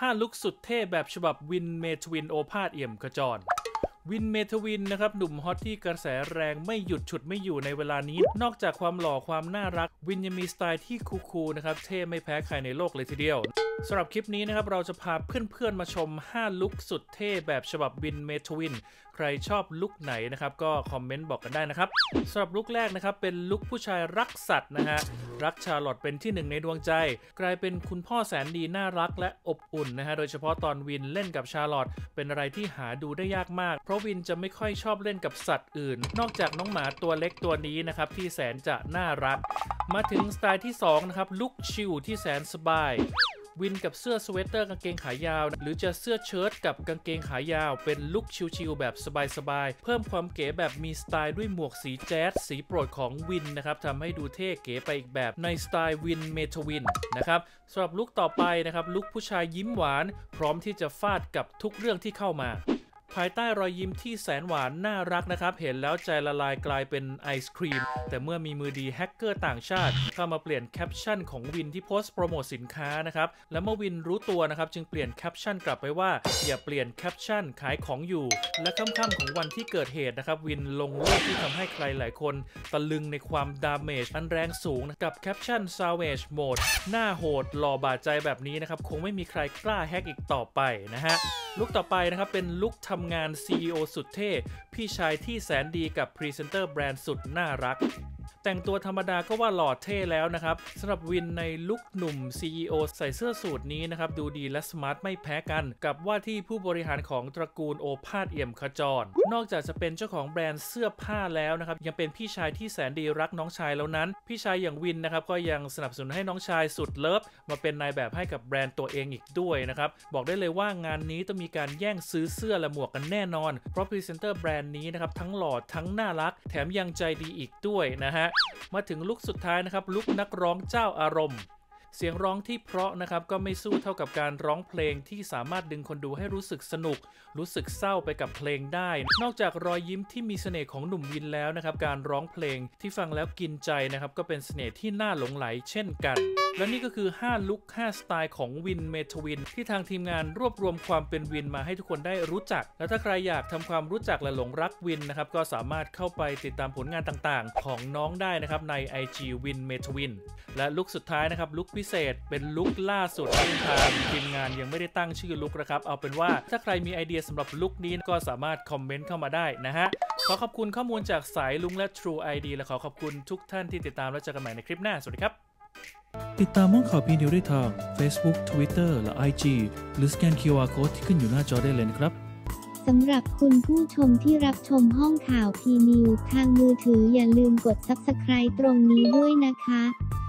5ลุคสุดเท่แบบฉบับวินเมทวินโอภาสเอี่ยมขจรวินเมทวินนะครับหนุ่มฮอตที่กระแสแรงไม่หยุดฉุดไม่อยู่ในเวลานี้นอกจากความหล่อความน่ารักวินยังมีสไตล์ที่คูลๆนะครับเท่ไม่แพ้ใครในโลกเลยทีเดียวสำหรับคลิปนี้นะครับเราจะพาเพื่อนๆมาชม5ลุคสุดเท่แบบฉบับวินเมทวินใครชอบลุคไหนนะครับก็คอมเมนต์บอกกันได้นะครับสำหรับลุคแรกนะครับเป็นลุคผู้ชายรักสัตว์นะฮะรักชาร์ลอตเป็นที่หนึ่งในดวงใจกลายเป็นคุณพ่อแสนดีน่ารักและอบอุ่นนะฮะโดยเฉพาะตอนวินเล่นกับชาร์ลอตเป็นอะไรที่หาดูได้ยากมากเพราะวินจะไม่ค่อยชอบเล่นกับสัตว์อื่นนอกจากน้องหมาตัวเล็กตัวนี้นะครับที่แสนจะน่ารักมาถึงสไตล์ที่2นะครับลุคชิลที่แสนสบายวินกับเสื้อสเวตเตอร์กางเกงขายาวหรือจะเสื้อเชิ้ตกับกางเกงขายาวเป็นลุคชิลๆแบบสบายๆเพิ่มความเก๋แบบมีสไตล์ด้วยหมวกสีแจ๊สสีโปรดของวินนะครับทำให้ดูเท่เก๋ไปอีกแบบในสไตล์วินเมทวินนะครับสำหรับลุคต่อไปนะครับลุคผู้ชายยิ้มหวานพร้อมที่จะฟาดกับทุกเรื่องที่เข้ามาภายใต้รอยยิ้มที่แสนหวานน่ารักนะครับเห็นแล้วใจละลายกลายเป็นไอศครีมแต่เมื่อมีมือดีแฮกเกอร์ต่างชาติเข้ามาเปลี่ยนแคปชั่นของวินที่โพสต์โปรโมทสินค้านะครับและเมื่อวินรู้ตัวนะครับจึงเปลี่ยนแคปชั่นกลับไปว่าอย่าเปลี่ยนแคปชั่นขายของอยู่และค่ำๆของวันที่เกิดเหตุนะครับวินลงรูปที่ทำให้ใครหลายคนตะลึงในความดาเมจอันแรงสูงกับแคปชั่น Savage Mode หน้าโหดหล่อบาดใจแบบนี้นะครับคงไม่มีใครกล้าแฮกอีกต่อไปนะฮะลุคต่อไปนะครับเป็นลุคทำงาน CEO สุดเท่พี่ชายที่แสนดีกับพรีเซนเตอร์แบรนด์สุดน่ารักแต่งตัวธรรมดาก็ว่าหล่อเท่แล้วนะครับสำหรับวินในลุคหนุ่ม CEO ใส่เสื้อสูทนี้นะครับดูดีและสมาร์ทไม่แพ้กันกับว่าที่ผู้บริหารของตระกูลโอภาสเอี่ยมขจรนอกจากจะเป็นเจ้าของแบรนด์เสื้อผ้าแล้วนะครับยังเป็นพี่ชายที่แสนดีรักน้องชายแล้วนั้นพี่ชายอย่างวินนะครับก็ยังสนับสนุนให้น้องชายสุดเลิฟมาเป็นนายแบบให้กับแบรนด์ตัวเองอีกด้วยนะครับบอกได้เลยว่างานนี้ต้องมีการแย่งซื้อเสื้อและหมวกกันแน่นอนเพราะพรีเซนเตอร์แบรนด์นี้นะครับทั้งหล่อทั้งน่ารักแถมยังใจดีอีกด้วยนะฮะมาถึงลุคสุดท้ายนะครับลุคนักร้องเจ้าอารมณ์เสียงร้องที่เพราะนะครับก็ไม่สู้เท่ากับการร้องเพลงที่สามารถดึงคนดูให้รู้สึกสนุกรู้สึกเศร้าไปกับเพลงได้นอกจากรอยยิ้มที่มีเสน่ห์ของหนุ่มวินแล้วนะครับการร้องเพลงที่ฟังแล้วกินใจนะครับก็เป็นเสน่ห์ที่น่าหลงไหลเช่นกันและนี่ก็คือ5ลุค5สไตล์ของวินเมทวินที่ทางทีมงานรวบรวมความเป็นวินมาให้ทุกคนได้รู้จักและถ้าใครอยากทำความรู้จักและหลงรักวินนะครับก็สามารถเข้าไปติดตามผลงานต่างๆของน้องได้นะครับใน IG วินเมทวินและลุคสุดท้ายนะครับลุคพิเศษเป็นลุคล่าสุดที่ทางทีมงานยังไม่ได้ตั้งชื่อลุคนะครับเอาเป็นว่าถ้าใครมีไอเดียสำหรับลุคนี้ก็สามารถคอมเมนต์เข้ามาได้นะฮะขอขอบคุณข้อมูลจากสายลุงและ True ID และขอขอบคุณทุกท่านที่ติดตามและเจอกันใหม่ในคลิปหน้าสวัสดีครับติดตามห้องข่าวพีนิวได้ทาง Facebook Twitter และ IG หรือสแกน QR Code ที่ขึ้นอยู่หน้าจอได้เลยนะครับสำหรับคุณผู้ชมที่รับชมห้องข่าวพีนิวทางมือถืออย่าลืมกด Subscribe ตรงนี้ด้วยนะคะ